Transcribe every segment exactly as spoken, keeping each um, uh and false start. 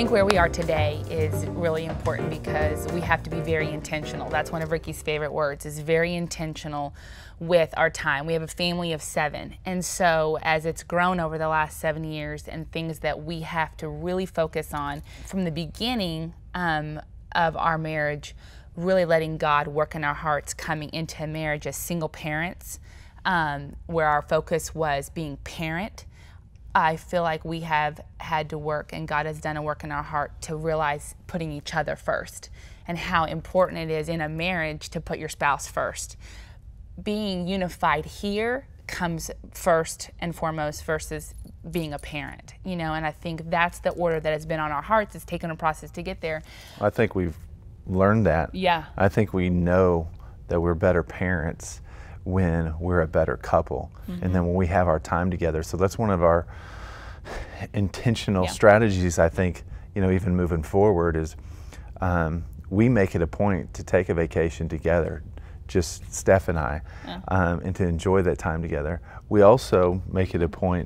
think where we are today is really important because we have to be very intentional. That's one of Rickey's favorite words, is very intentional with our time. We have a family of seven, and so as it's grown over the last seven years and things that we have to really focus on from the beginning um, of our marriage, really letting God work in our hearts coming into marriage as single parents, um, where our focus was being parent. I feel like we have had to work, and God has done a work in our heart to realize putting each other first and how important it is in a marriage to put your spouse first. Being unified here comes first and foremost versus being a parent, you know, and I think that's the order that has been on our hearts. It's taken a process to get there. I think we've learned that. Yeah. I think we know that we're better parents when we're a better couple, mm-hmm. and then when we have our time together. So that's one of our intentional yeah. strategies, I think, you know, even moving forward is um, we make it a point to take a vacation together, just Steph and I, yeah. um, and to enjoy that time together. We also make it a point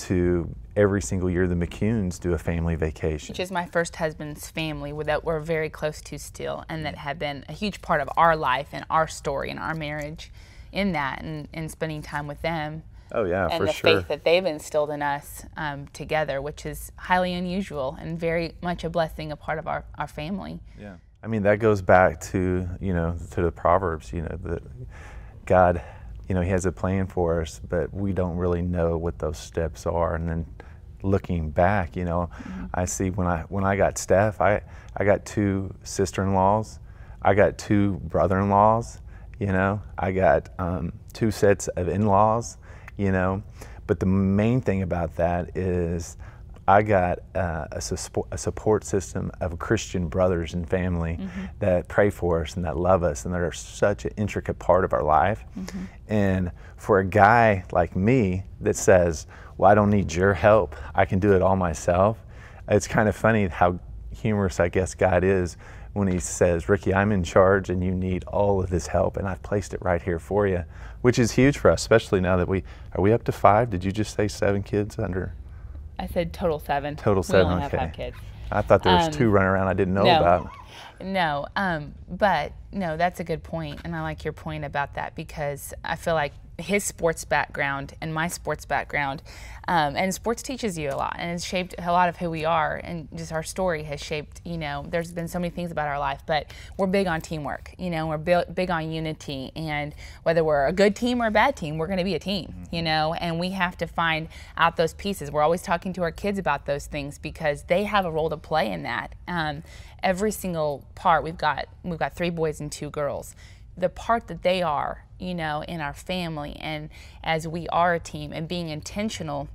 to every single year the McCunes do a family vacation. Which is my first husband's family that we're very close to still, and that have been a huge part of our life and our story and our marriage in that, and, and spending time with them. Oh yeah, and for the sure. faith that they've instilled in us um, together, which is highly unusual and very much a blessing, a part of our, our family. Yeah, I mean that goes back to, you know, to the Proverbs, you know, that God, you know, He has a plan for us, but we don't really know what those steps are. And then looking back, you know, mm-hmm. I see when I when I got Steph, I, I got two sister-in-laws, I got two brother-in-laws, you know, I got um, two sets of in-laws, you know, but the main thing about that is I got uh, a, su a support system of Christian brothers and family mm-hmm. that pray for us and that love us, and that are such an intricate part of our life. Mm-hmm. And for a guy like me that says, well, I don't need your help, I can do it all myself, it's kind of funny how humorous I guess God is when He says, Ricky, I'm in charge and you need all of this help, and I've placed it right here for you, which is huge for us, especially now that we, are we up to five? Did you just say seven kids under? I said total seven. Total seven, we only okay. have five kids. I thought there was um, two running around I didn't know no, about. No, um, but no, that's a good point, and I like your point about that because I feel like his sports background and my sports background, um, and sports teaches you a lot, and it's shaped a lot of who we are, and just our story has shaped, you know, there's been so many things about our life, but we're big on teamwork, you know, we're bi big on unity, and whether we're a good team or a bad team, we're going to be a team, mm-hmm. you know, and we have to find out those pieces. We're always talking to our kids about those things because they have a role to play in that. Um, every single part, we've got, we've got three boys and two girls. The part that they are, you know, in our family, and as we are a team and being intentional,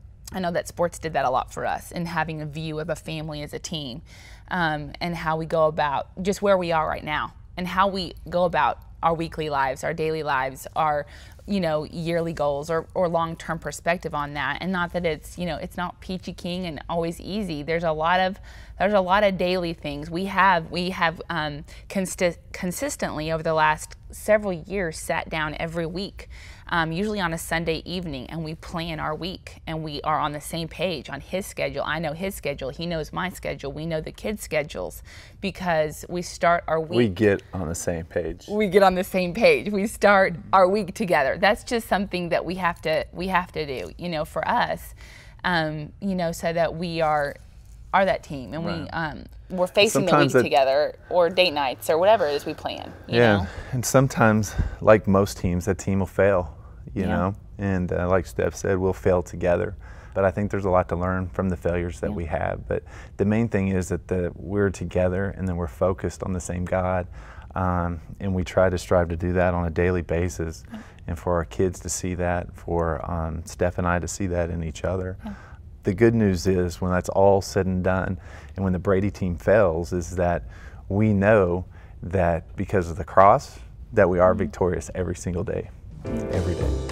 I know that sports did that a lot for us, and having a view of a family as a team, um, and how we go about just where we are right now, and how we go about our weekly lives, our daily lives, our, you know, yearly goals or, or long-term perspective on that. And not that it's, you know, it's not peachy keen and always easy. There's a lot of, there's a lot of daily things. We have, we have um, consti consistently over the last several years sat down every week, um, usually on a Sunday evening, and we plan our week, and we are on the same page on his schedule. I know his schedule, he knows my schedule, we know the kids' schedules, because we start our week. We get on the same page. We get on the same page. We start our week together. That's just something that we have to, we have to do, you know, for us, um, you know, so that we are, are that team, and right. we, um, we're facing sometimes the week together, or date nights, or whatever it is we plan. You yeah, know? And sometimes, like most teams, that team will fail, you yeah. know, and uh, like Steph said, we'll fail together. But I think there's a lot to learn from the failures that yeah. we have. But the main thing is that the, we're together, and then we're focused on the same God, um, and we try to strive to do that on a daily basis, yeah. and for our kids to see that, for um, Steph and I to see that in each other. Yeah. The good news is, when that's all said and done, and when the Brady team fails, is that we know that because of the cross, that we are victorious every single day, every day.